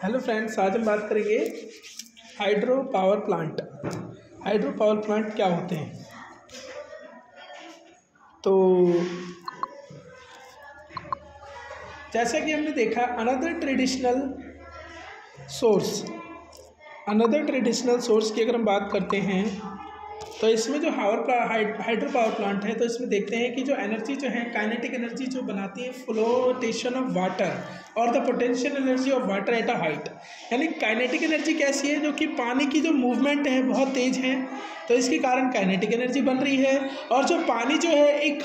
Hello friends, आज हम बात करेंगे hydro power plant. Hydro power plant क्या होते हैं? तो जैसा कि हमने देखा अनदर ट्रेडिशनल सोर्स की अगर हम बात करते हैं तो इसमें जो हाइड्रो पावर प्लांट है तो इसमें देखते हैं कि जो एनर्जी जो है काइनेटिक एनर्जी जो बनाती है फ्लोटेशन ऑफ वाटर और the potential energy of water at a height. यानी काइनेटिक एनर्जी कैसी है? जो कि पानी की जो मूवमेंट है बहुत तेज है, तो इसके कारण काइनेटिक एनर्जी बन रही है। और जो पानी जो है एक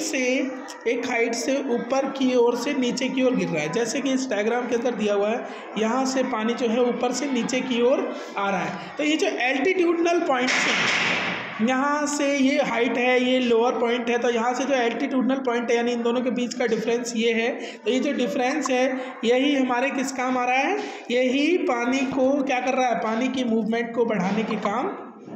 हाइट से ऊपर की ओर से नीचे की ओर गिर रहा है, जैसे कि इस डायग्राम के अंदर दिया हुआ है। यहाँ से पानी जो है ऊपर से नीचे की ओर आ रहा है। तो ये जो एल्टीट्यूडनल पॉइंट है, यहाँ से ये हाइट है, ये लोअर पॉइंट है, तो यहाँ से जो एल्टीट्यूडनल पॉइंट है यानी इन दोनों के बीच का डिफरेंस ये है। तो ये जो डिफरेंस है यही हमारे किस काम आ रहा है? यही पानी को क्या कर रहा है? पानी की मूवमेंट को बढ़ाने के काम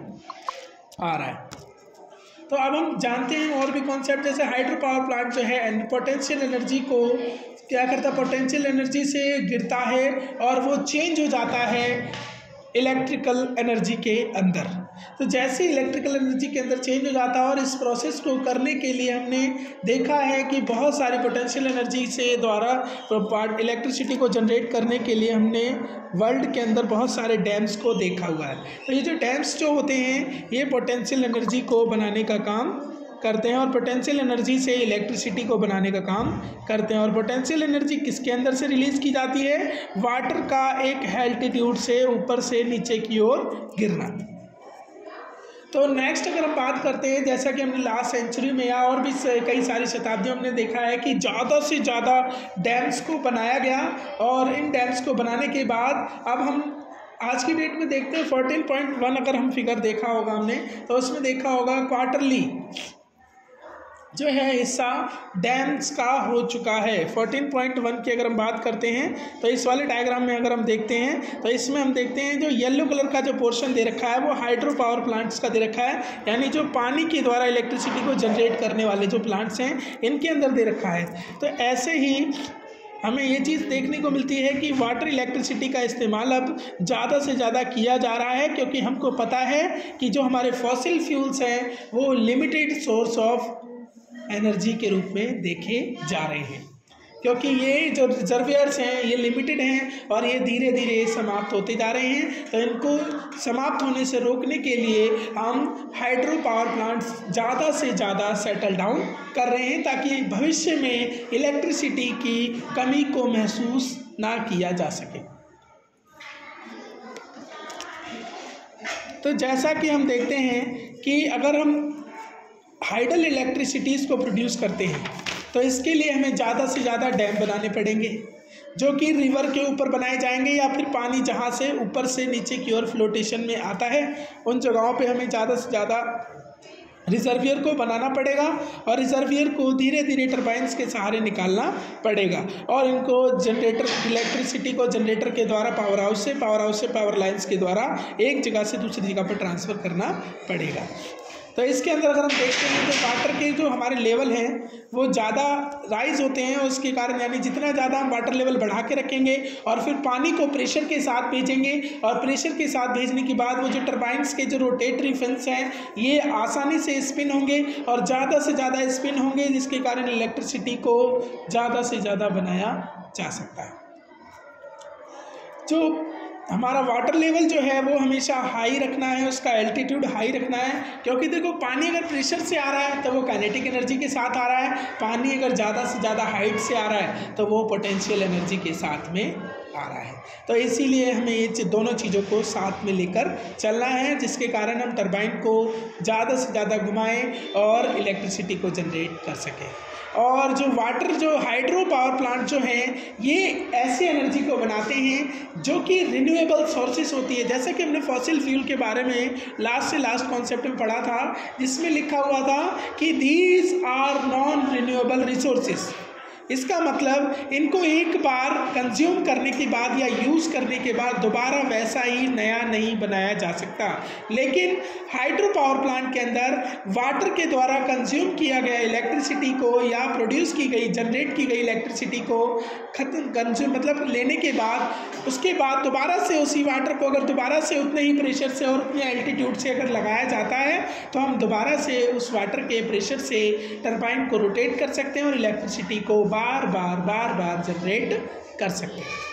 आ रहा है। तो अब हम जानते हैं और भी कॉन्सेप्ट, जैसे हाइड्रो पावर प्लांट जो है पोटेंशियल एनर्जी को क्या करता है? पोटेंशियल एनर्जी से गिरता है और वो चेंज हो जाता है इलेक्ट्रिकल एनर्जी के अंदर। तो जैसे इलेक्ट्रिकल एनर्जी के अंदर चेंज हो जाता है और इस प्रोसेस को करने के लिए हमने देखा है कि बहुत सारी पोटेंशियल एनर्जी से द्वारा इलेक्ट्रिसिटी को जनरेट करने के लिए हमने वर्ल्ड के अंदर बहुत सारे डैम्स को देखा हुआ है। तो ये जो डैम्स जो होते हैं ये पोटेंशियल एनर्जी को बनाने का काम करते हैं और पोटेंशियल एनर्जी से इलेक्ट्रिसिटी को बनाने का काम करते हैं। और पोटेंशियल एनर्जी किसके अंदर से रिलीज की जाती है? वाटर का एक एल्टीट्यूड से ऊपर से नीचे की ओर गिरना। तो नेक्स्ट अगर हम बात करते हैं, जैसा कि हमने लास्ट सेंचुरी में या और भी कई सारी शताब्दियों में देखा है कि ज़्यादा से ज़्यादा डैम्स को बनाया गया और इन डैम्स को बनाने के बाद अब हम आज की डेट में देखते हैं 14.1 अगर हम फिगर देखा होगा हमने, तो उसमें देखा होगा क्वार्टरली जो है हिस्सा डैम्स का हो चुका है। 14.1 की अगर हम बात करते हैं तो इस वाले डायग्राम में अगर हम देखते हैं तो इसमें हम देखते हैं जो येलो कलर का जो पोर्शन दे रखा है वो हाइड्रो पावर प्लांट्स का दे रखा है, यानी जो पानी के द्वारा इलेक्ट्रिसिटी को जनरेट करने वाले जो प्लांट्स हैं इनके अंदर दे रखा है। तो ऐसे ही हमें ये चीज़ देखने को मिलती है कि वाटर इलेक्ट्रिसिटी का इस्तेमाल अब ज़्यादा से ज़्यादा किया जा रहा है, क्योंकि हमको पता है कि जो हमारे फॉसिल फ्यूल्स हैं वो लिमिटेड सोर्स ऑफ एनर्जी के रूप में देखे जा रहे हैं, क्योंकि ये जो रिजर्वियर्स हैं ये लिमिटेड हैं और ये धीरे धीरे समाप्त होते जा रहे हैं। तो इनको समाप्त होने से रोकने के लिए हम हाइड्रो पावर प्लांट्स ज़्यादा से ज़्यादा सेटल डाउन कर रहे हैं, ताकि भविष्य में इलेक्ट्रिसिटी की कमी को महसूस ना किया जा सके। तो जैसा कि हम देखते हैं कि अगर हम हाइडल इलेक्ट्रिसिटीज़ को प्रोड्यूस करते हैं तो इसके लिए हमें ज़्यादा से ज़्यादा डैम बनाने पड़ेंगे, जो कि रिवर के ऊपर बनाए जाएंगे या फिर पानी जहाँ से ऊपर से नीचे की ओर फ्लोटेशन में आता है उन जगहों पे हमें ज़्यादा से ज़्यादा रिजर्वियर को बनाना पड़ेगा और रिजर्वियर को धीरे धीरे टरबाइन्स के सहारे निकालना पड़ेगा और इनको इलेक्ट्रिसिटी को जनरेटर के द्वारा पावर हाउस से पावर लाइन्स के द्वारा एक जगह से दूसरी जगह पर ट्रांसफ़र करना पड़ेगा। तो इसके अंदर अगर हम देखते हैं तो वाटर के जो हमारे लेवल हैं वो ज़्यादा राइज होते हैं, उसके कारण यानी जितना ज़्यादा हम वाटर लेवल बढ़ा के रखेंगे और फिर पानी को प्रेशर के साथ भेजेंगे और प्रेशर के साथ भेजने के बाद वो जो टरबाइन्स के जो रोटेटरी फिन्स हैं ये आसानी से स्पिन होंगे और ज़्यादा से ज़्यादा स्पिन होंगे, जिसके कारण इलेक्ट्रिसिटी को ज़्यादा से ज़्यादा बनाया जा सकता है। जो हमारा वाटर लेवल जो है वो हमेशा हाई रखना है, उसका एल्टीट्यूड हाई रखना है, क्योंकि देखो पानी अगर प्रेशर से आ रहा है तो वो काइनेटिक एनर्जी के साथ आ रहा है, पानी अगर ज़्यादा से ज़्यादा हाइट से आ रहा है तो वो पोटेंशियल एनर्जी के साथ में आ रहा है। तो इसीलिए हमें ये दोनों चीज़ों को साथ में लेकर चलना है, जिसके कारण हम टरबाइन को ज़्यादा से ज़्यादा घुमाएं और इलेक्ट्रिसिटी को जनरेट कर सकें। और जो हाइड्रो पावर प्लांट जो हैं ये ऐसी एनर्जी को बनाते हैं जो कि रिन्यूएबल सोर्सेस होती है। जैसे कि हमने फॉसिल फ्यूल के बारे में लास्ट कॉन्सेप्ट में पढ़ा था, जिसमें लिखा हुआ था कि these are non renewable resources, इसका मतलब इनको एक बार कंज्यूम करने के बाद या यूज़ करने के बाद दोबारा वैसा ही नया नहीं बनाया जा सकता। लेकिन हाइड्रो पावर प्लांट के अंदर वाटर के द्वारा कंज्यूम किया गया इलेक्ट्रिसिटी को या प्रोड्यूस की गई जनरेट की गई इलेक्ट्रिसिटी को कंज्यूम मतलब लेने के बाद उसके बाद दोबारा से उसी वाटर को अगर दोबारा से उतने ही प्रेशर से और उतने एल्टीट्यूड से अगर लगाया जाता है तो हम दोबारा से उस वाटर के प्रेशर से टरबाइन को रोटेट कर सकते हैं और इलेक्ट्रिसिटी को बार बार जनरेट कर सकते हैं।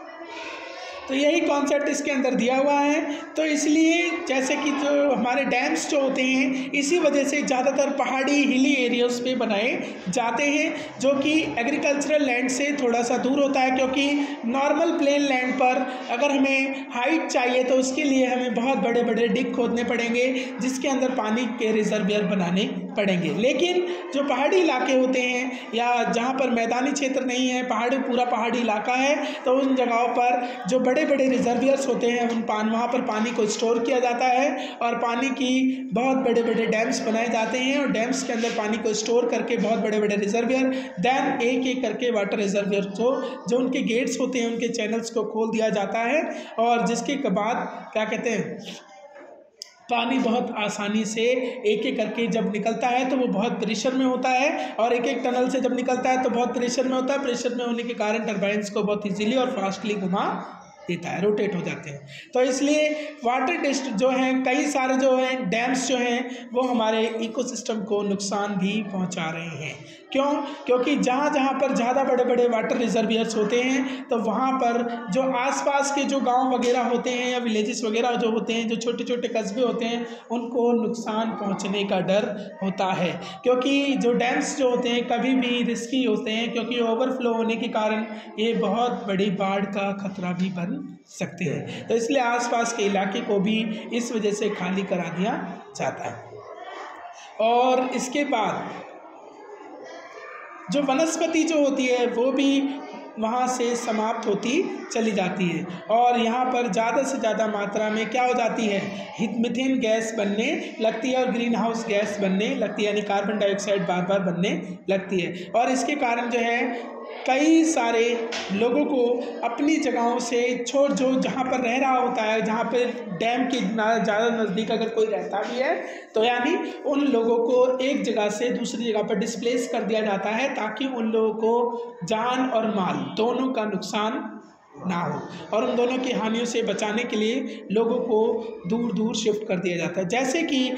तो यही कॉन्सेप्ट इसके अंदर दिया हुआ है। तो इसलिए जैसे कि जो हमारे डैम्स जो होते हैं इसी वजह से ज़्यादातर पहाड़ी हिली एरियाज़ पे बनाए जाते हैं, जो कि एग्रीकल्चरल लैंड से थोड़ा सा दूर होता है, क्योंकि नॉर्मल प्लेन लैंड पर अगर हमें हाइट चाहिए तो उसके लिए हमें बहुत बड़े बड़े डिग खोदने पड़ेंगे जिसके अंदर पानी के रिजर्वियर बनाने पड़ेंगे। लेकिन जो पहाड़ी इलाके होते हैं या जहाँ पर मैदानी क्षेत्र नहीं है, पूरा पहाड़ी इलाका है, तो उन जगहों पर जो बड़े बड़े रिजर्वियर्स होते हैं वहाँ पर पानी को स्टोर किया जाता है और पानी की बहुत बड़े बड़े डैम्स बनाए जाते हैं और डैम्स के अंदर पानी को स्टोर करके बहुत बड़े बड़े रिजर्वियर देन एक एक करके वाटर रिजर्वियर को जो उनके गेट्स होते हैं उनके चैनल्स को खोल दिया जाता है और जिसके बाद क्या कहते हैं पानी बहुत आसानी से एक एक करके जब निकलता है तो वो बहुत प्रेशर में होता है और एक एक टनल से जब निकलता है तो बहुत प्रेशर में होता है। प्रेशर में होने के कारण टरबाइंस को बहुत इजीली और फास्टली घुमा देता है, रोटेट हो जाते हैं। तो इसलिए वाटर टेस्ट जो हैं कई सारे जो हैं डैम्स जो हैं वो हमारे इकोसिस्टम को नुकसान भी पहुंचा रहे हैं। क्यों? क्योंकि जहाँ जहाँ पर ज़्यादा बड़े बड़े वाटर रिजर्वियर्स होते हैं तो वहाँ पर जो आसपास के जो गांव वगैरह होते हैं या विलेजेस वगैरह जो होते हैं, जो छोटे छोटे कस्बे होते हैं, उनको नुकसान पहुँचने का डर होता है, क्योंकि जो डैम्स जो होते हैं कभी भी रिस्की होते हैं, क्योंकि ओवरफ्लो होने के कारण ये बहुत बड़ी बाढ़ का खतरा भी बन सकते हैं। तो इसलिए आसपास के इलाके को भी इस वजह से खाली करा दिया जाता है। और इसके बाद जो वनस्पति जो होती है वो भी वहाँ से समाप्त होती चली जाती है और यहाँ पर ज़्यादा से ज़्यादा मात्रा में क्या हो जाती है, मीथेन गैस बनने लगती है और ग्रीन हाउस गैस बनने लगती है, यानी कार्बन डाइऑक्साइड बार बार बनने लगती है। और इसके कारण जो है कई सारे लोगों को अपनी जगहों से छोड़ जो जहाँ पर रह रहा होता है, जहाँ पर डैम के ज़्यादा नज़दीक अगर कोई रहता भी है तो यानी उन लोगों को एक जगह से दूसरी जगह पर डिस्प्लेस कर दिया जाता है ताकि उन लोगों को जान और माल दोनों का नुकसान ना हो और उन दोनों की हानियों से बचाने के लिए लोगों को दूर दूर शिफ्ट कर दिया जाता है। जैसे कि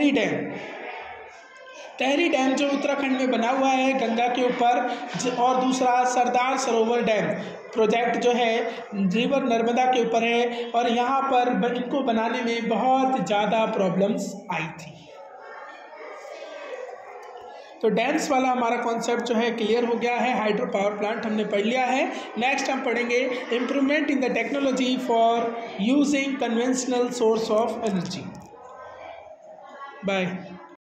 टहरी डैम जो उत्तराखंड में बना हुआ है गंगा के ऊपर, और दूसरा सरदार सरोवर डैम प्रोजेक्ट जो है रिवर नर्मदा के ऊपर है और यहाँ पर इनको बनाने में बहुत ज़्यादा प्रॉब्लम्स आई थी। तो डैम्स वाला हमारा कॉन्सेप्ट जो है क्लियर हो गया है। हाइड्रो पावर प्लांट हमने पढ़ लिया है। नेक्स्ट हम पढ़ेंगे improvement in the technology for using conventional source of energy. Bye.